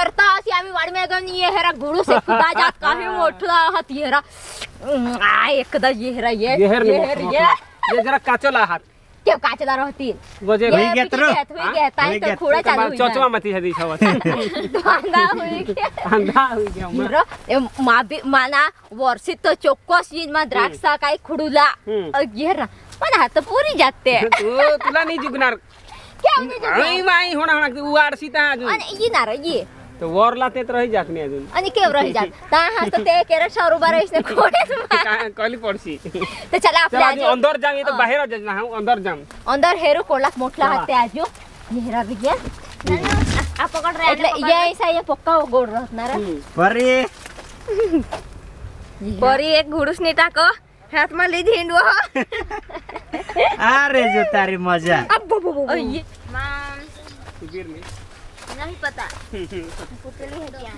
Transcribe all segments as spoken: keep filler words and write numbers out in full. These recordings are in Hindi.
हेरता अशी आम्ही वाडमे घेऊन ये हेरा गुडू से खुदा जात काही मोठा हात येरा आ एकदा ये हेरा ये ये हेर ये ये जरा काचला हात के काचदार होतील गजे होई गया तर होई गया ताई तर खोडा चालू होई चोचवा मती हदी छवत अंधा होई गया अंधा होई गया हिरो ए माबी माना वर्षित तो चोक्कस यीन मा द्राक्षा काय खुडूला येरा पण हात पुरी जाते तू तुला नाही जुगणार क्या नाही जुगणार माई होणा होणा तू वाड सीता अजून आणि ये नार ये तो वरला तेत रही जात नाही अजून आणि केव रही जात ता हस्त ते केरा सौ रुपया रहीस खोडेस कली पडसी ते चला आपल्या आज अंदर जाम ये तो बाहेर जाना हम अंदर जाम अंदर हेरो कोलाक मोठला हाते आजो हेरा बिगे आ पकड रे એટલે ये ऐसा ये पक्का गोड रहणार परी परी एक घुडूसनी टाको हात मा ली धिंडवा अरे जो तारी मजा ये मां शिविर में नहीं पता पुतली है क्या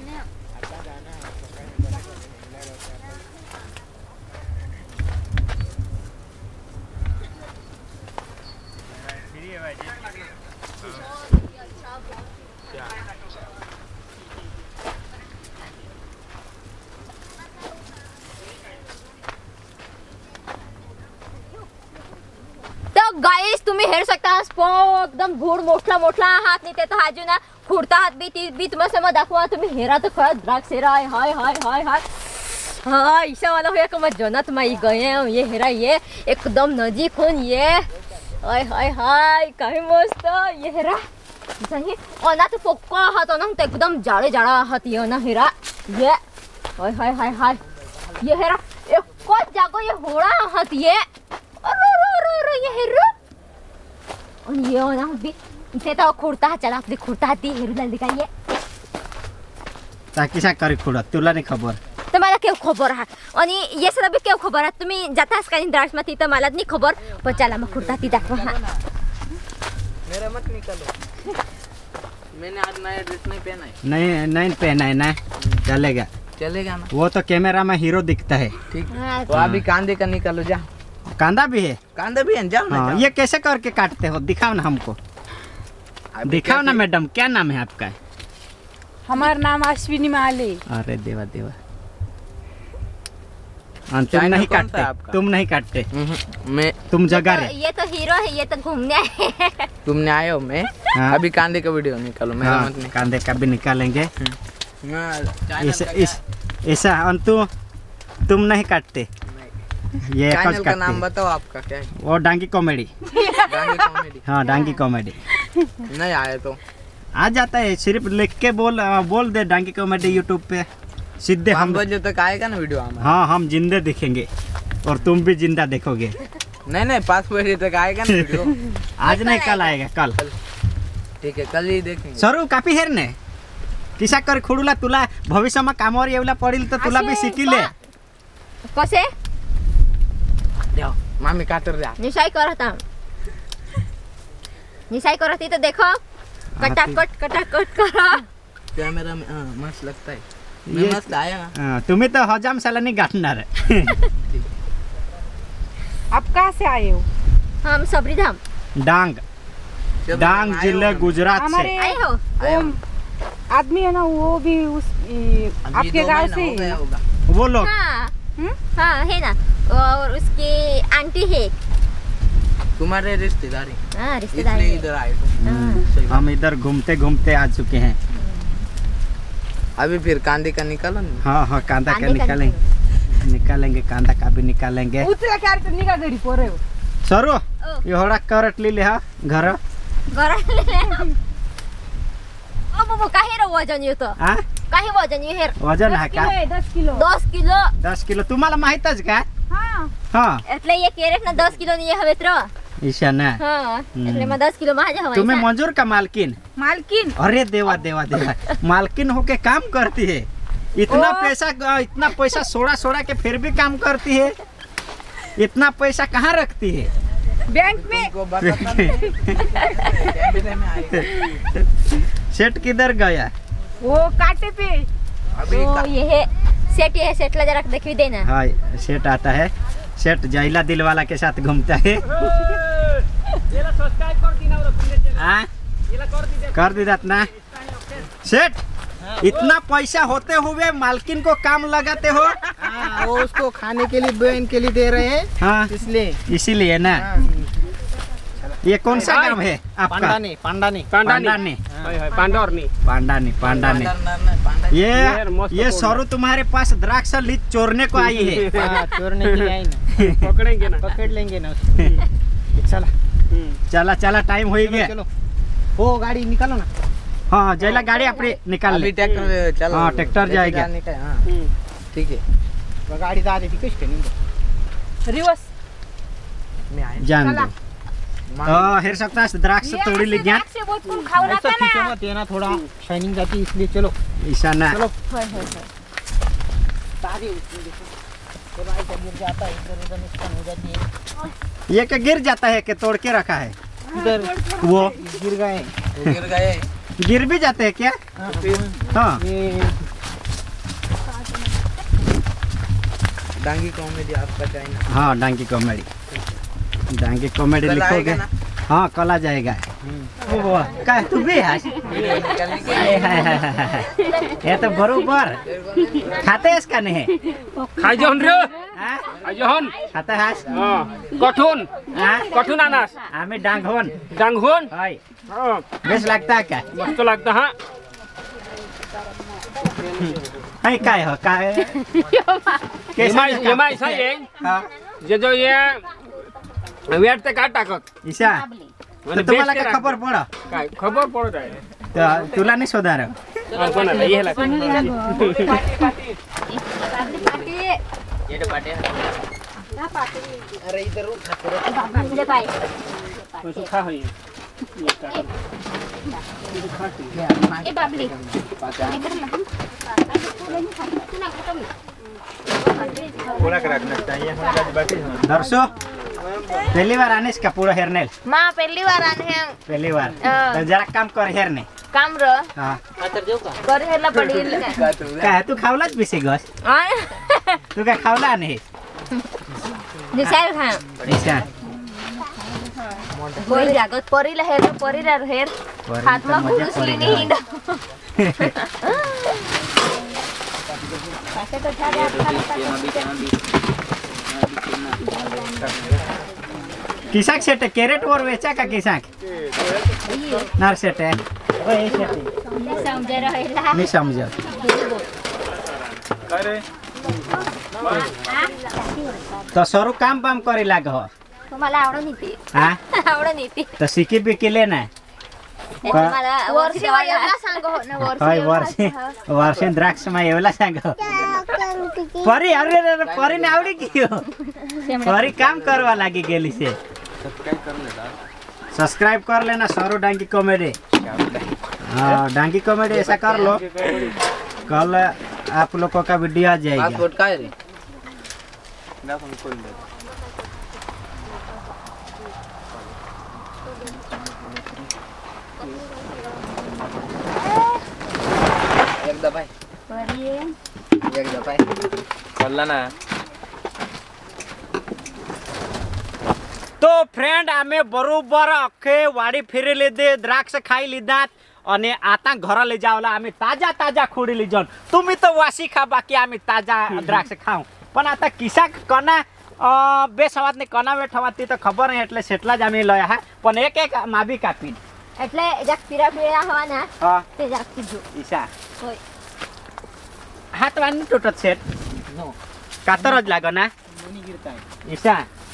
गाइस तुम्ही हेर सकता स्पो एकदम घोड मोठला मोठला हात नाही ते तर हाजू ना खुडता हात बी ती बी तुम्हाला समज दाखवा तुम्ही हेरा तर खरंच द्राक्ष हेरा हाय हाय हाय हाय हाय हाँ ईशा वाला होया का मत जनत माई गए ये हेरा ये एकदम नजीक होन ये हाय हाय हाय काही मस्त ये हेरा सही ओना तो पक्का हात ओना तो एकदम जाड़े जाड़ा हात ये ना हेरा ये हाय हाय हाय हाय ये हेरा एक को जागो ये होड़ा हात ये अरे अरे अरे ये हेरो और ये ना भी इथे तो खुडता चला आपली खुडता ती हेरूला दिखाइए ताकि सा करी खुडा तुला नाही खबर तर मला केव खबर आहे आणि ये सर भी केव खबर आहे तुम्ही जातास का द्राक्ष मध्ये तर मला नाही खबर पण चला मग खुडता ती दाखवा मेरा मत निकालो मैंने आज नया ड्रेस नहीं पहना है नहीं नहीं पहना है ना चलेगा चलेगा ना वो तो कैमरा में हीरो दिखता है ठीक तो अभी कांधे का निकालो जा कांदा भी है कांधा भी है जाओ ना हाँ, ये कैसे करके काटते हो दिखाओ ना हमको दिखाओ ना मैडम क्या नाम है आपका हमारा नाम अश्विनी माले अरे देवा देवा तुम नहीं काटते तुम नहीं काटते मैं तुम जगह रहे ये तो हीरो है ये तो घूमने आए तुमने आए हो मैं हाँ। अभी कांधे का वीडियो निकालो मेरा हाँ, मत कांधे का भी निकालेंगे इस, इस, ऐसा अंतु तुम नहीं काटते ये चैनल का नाम बताओ आपका क्या है वो डांगी कॉमेडी डांगी कॉमेडी हाँ डांगी कॉमेडी नहीं आए तो आ जाता है सिर्फ लिख के बोल बोल दे डांगी कॉमेडी यूट्यूब पे सीधे हम बजे तक आएगा ना वीडियो हमारा हाँ हम जिंदे दिखेंगे और तुम भी जिंदा देखोगे नहीं नहीं पाँच बजे तक आएगा ना वीडियो आज नहीं कल आएगा कल ठीक है कल ही देखेंगे सरू कापी हेर ने किसा कर खुडूला तुला भविष्य में कामवर येवला पडिल तो तुला भी शिकिले कसे जाओ मामी काटर जा निशाई करता निशाई करती तो देखो कटाकट कटाकट करा कैमरा में हाँ मस्त लगता है मैं मस्त आया हाँ, तुम्हें तो हजाम साला नहीं गाटणार आप कहाँ से आए हो हम सबरी धाम डांग डांग जिले गुजरात से हमारे आए हो वो आदमी है ना वो भी उस ए, आपके गांव से ही है। वो लोग हाँ हम्म? हाँ है ना और उसकी आंटी है तुम्हारे रिश्तेदारी हाँ रिश्तेदार इसलिए है। इधर आए तुम हाँ। सही बात। हम इधर घूमते घूमते आ चुके हैं अभी फिर कांधे का निकालो ना हाँ हाँ कांदा का कांदे का निकालेंगे निकालेंगे कांदा का भी निकालेंगे उतला क्या तो निका घरी पोरे हो सरू एवढा करट लिहिले हा घर घराले ओ बाबा काहे रे वजन येतो आ काहे वजन ये हेर वजन है का किलो है दस किलो दस किलो दस किलो तुम्हाला माहितच का हाँ हाँ એટલે ये कैरेट ना दस किलो नहीं हवे त्र ईशा ना हाँ એટલે मैं दस किलो माजे हवा तुम्हें मंजूर का मालकिन मालकिन अरे देवा देवा देवा मालकिन होके काम करती है इतना पैसा इतना पैसा सोड़ा सोड़ा के फिर भी काम करती है इतना पैसा कहाँ रखती है बैंक में को बताता नहीं कैमरे में आएगा सेट किधर गया वो कांटे पे अभी ओ ये है सेट ये सेट ला जरा देखी देना हाँ सेट आता है सेट जैला दिल वाला के साथ घूमता है हाँ कर दी ना सेट इतना पैसा होते हुए मालकिन को काम लगाते हो। हाँ, वो उसको खाने के लिए बहन के लिए दे रहे हैं, हाँ इसलिए। इसीलिए ना। ये कौन सा काम है आपका? पांडानी पांडानी पांडानी पांडानी हाय हाय पांडोरनी पांडानी पांडानी ये ये सरू तुम्हारे पास द्राक्ष लीच चोरने को आई है। हाँ, चोरने के लिए आई ना, पकड़ेंगे ना। पकड़ लेंगे ना उसको। चला चला चला टाइम हो गया। चलो वो गाड़ी निकालो ना। हाँ जैला गाड़ी अपनी निकाल ले। ट्रैक्टर चलो। हाँ, ट्रैक्टर जाएगा। हाँ, ठीक है। वो गाड़ी जा रही थी किसके नहीं रिवर्स मैं आया जान दो। हाँ हेर सकता है द्राक्ष तोड़ी ले गया। से बहुत फूल खाओ ना ऐसा खींचो ना मत, ये ना थोड़ा शाइनिंग जाती है इसलिए। चलो ऐसा ना चलो। हाय हाय हाय तारी उसमें देखो, जब ऐसा गिर जाता है इधर उधर नुकसान हो जाती है। ये क्या गिर जाता है कि तोड़ के रखा है? इधर वो गिर गए, गिर गए। गिर भी जाते हैं क्या? हाँ ये डांगी कॉमेडी आपका चैनल। हाँ डांगी कॉमेडी डांगी कॉमेडी कल लिखोगे? आएगा ना? हाँ कल आ जाएगा। ओ वाह, का तू भी है? वीडियो निकालने के हाय, हाय, हाय, हाय, हाय। ये तो बरोबर खाते हैं इसका नहीं? खाई जहन रे हाँ? खाई जहन खाता है? हां कठुन हाँ? कठुन अनास हमें डांगोन डांगहुन हाय हां बेस लगता है क्या? मस्त लगता है। हाय काय हो काय ये माय ये माय सही है। हाँ जे जो ये वेट ते का टाकत ईशा तो तुम्हाला काय खबर पडा काय खबर पडत आहे। तर तुला नाही शोधार हां कोणाला ये ला ये पाटे। अरे इधर रुक ले पाय तो खा होई ये का ए बाबली इधर ना पूरा रखना चाहिए दर्शो पहली बार आने इसका पूरा हेरनेल माँ पहली बार आने हैं पहली बार हाँ। तो जरा काम कर हेरने काम र हाँ आतर देऊ का? कर हेला पड़ी काय तू खावलाच बिसे गस तू काय खावला नाही निसार खा ईशा कोई जागत परीला हेर परीला हेर हाथ में घुसली नहीं हिंड पासे तो छा किसाक सेट है कैरेट और वेचा का किसाक नार सेट है वही सेट है समझे रहेला नहीं समझ तो सरू काम पाम करे लाग हो तुम्हाला आवड नीती हाँ आवड नीती तो सिकी बिकी लेना तुम्हाला वर्ष एवढा सांग हो ना होय वर्षे वर्षे द्राक्ष मा एवला सांग परी अरे अरे परी ने आवडी की परी काम करवा लागी गेली से सब्सक्राइब कर लेना सरू डांगी कॉमेडी। हाँ डांगी कॉमेडी ऐसा कर लो कल आप लोगों का वीडियो आ जाएगा। पासपोर्ट का है रे? एक दबाई परी एक दबाई कल्ला ना। तो फ्रेंड आमे बरोबर अखे वाडी फिरे लिदे द्राक्ष खाई लिदात आणि आता घर ले जावला आम्ही ताजा ताजा खोडी लिजन तुम्ही तर वासी खा बाकी आम्ही ताजा द्राक्ष खाऊ पण आता किसा कना बेसवात ने कना वेठवाती तर खबर नाही એટલે સેટલા જ આમે લયા હા પણ એક એક માબી કાપી એટલે જાક પીરા પીરા હવાના હા તે જાક કીધું ઈશા હોય हाथ वानी टूटत सेट नो कातर જ लागो ना मुनी गिरता है। ईशा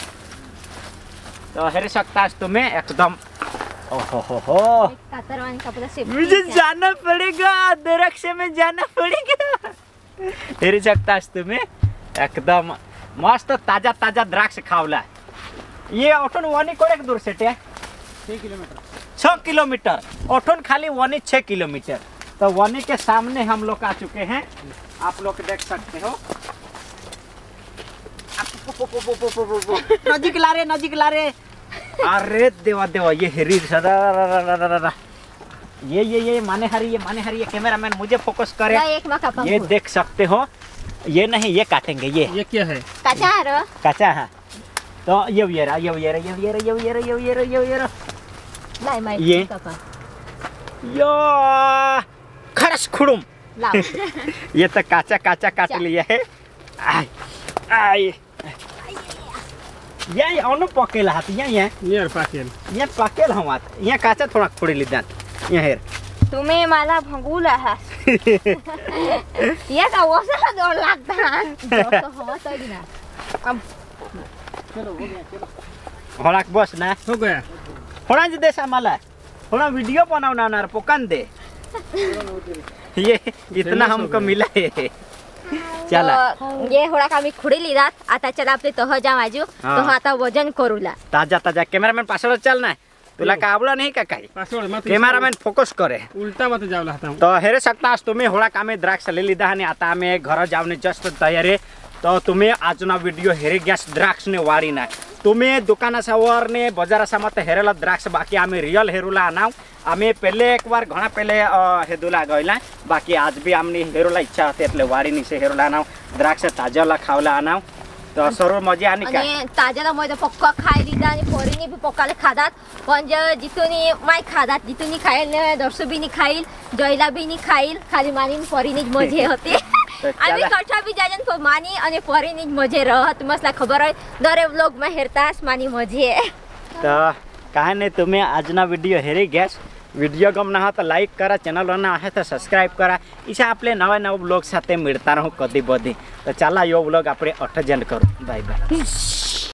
तो हेरे सकता तुम्हें एकदम ओहो हो हो कातरवानी कपड़ा से मुझे जाना पड़ेगा दरख्त में जाना पड़ेगा हेरे सकता तुम्हें एकदम मस्त ताजा ताजा द्राक्ष खावला ये ऑटोन वनी कोड़े दूर से छह किलोमीटर छह किलोमीटर ऑटोन खाली वनी छह किलोमीटर तो वनी के सामने हम लोग आ चुके हैं आप लोग देख सकते हो नजीक ला रे नजीक ला रे अरे देवा देवा ये हेरी सदा ये ये ये माने हरी ये माने हरी ये कैमरामैन मुझे फोकस करे एक मका पंखु ये देख सकते हो ये नहीं ये काटेंगे ये ये क्या है? काचा रो कच्चा है तो ये ये रहा ये ये रहा ये ये रहा ये ये रहा ये ये रहा ये ये रहा लाई माई ये? कपा यो खरस खुड़ुम लाव ये तो काचा काचा काट चल। लिया है आय आय ये अनु पकेला हाथ ये ये नियर पाकेल ये पकेल हम हाथ ये काचा थोड़ा खोडी लिदान ये हेर तुम्ही मला भंगूल आहात ये का वसा दोन लागता हवा तरी ना होळाक बस ना हो गया होळा जे देश आम्हाला होळा वीडियो बनवणार पोकान दे ये इतना हमको मिला है चला तर ये होळाक आम्ही खुडी लिहिलात आता चला आपले तह जा माझू हा. तह आता वजन करूला ताजा ताजा कैमरामैन पासवर्ड चल ना तुला का आवडला नाही का काही पासवर्ड मत कैमरामैन फोकस करे उलटा मत जावला हाता तो हेरे सकता आज तुम्ही होळाक आम्ही द्राक्ष लिहिला आणि आता आम्ही घर जावने जस्ट तयारी तो तुम्ही आजना व्हिडिओ हेरे गॅस द्राक्ष ने वाढी ना तुम्ही दुकानासावर ने बजारासा मत हेरेला द्राक्ष बाकी आम्ही रियल हेरुला आनाव आम्ही पहिले एक बार घणा पहिले हेदुला गयला बाकी आज भी आमनी हेरुला इच्छा होते એટલે वाडी निसे हेरुला आनाव द्राक्ष ताजाला खावला आनाव तो सर्व मजा आणि काय आणि ताज्याला मध्ये पक्का खाय दिला आणि पोरीने बी पक्काले खातात पण जे जिथूनी माय खातात जिथूनी खाईल दर्शबीनी खाईल जयलाबीनी खाईल खाली मानी पोरीनी मजे होते आम्ही कठा बी जाजन मानी आणि पोरीनी मजे रहत मसला खबर आहे दरे व्लॉग में हेरतास मानी मजे तर काय नाही तुम्ही आजना व्हिडिओ हेरे गॅस व्हिडिओ गमना हा तर लाईक करा चॅनलवर आहे तर सबस्क्राईब करा इसे आपले नवा नवा ब्लॉग સાથે मिळता રહો कधी बधी तर चला यो ब्लॉग આપણે અઠ જણ કરું બાય બાય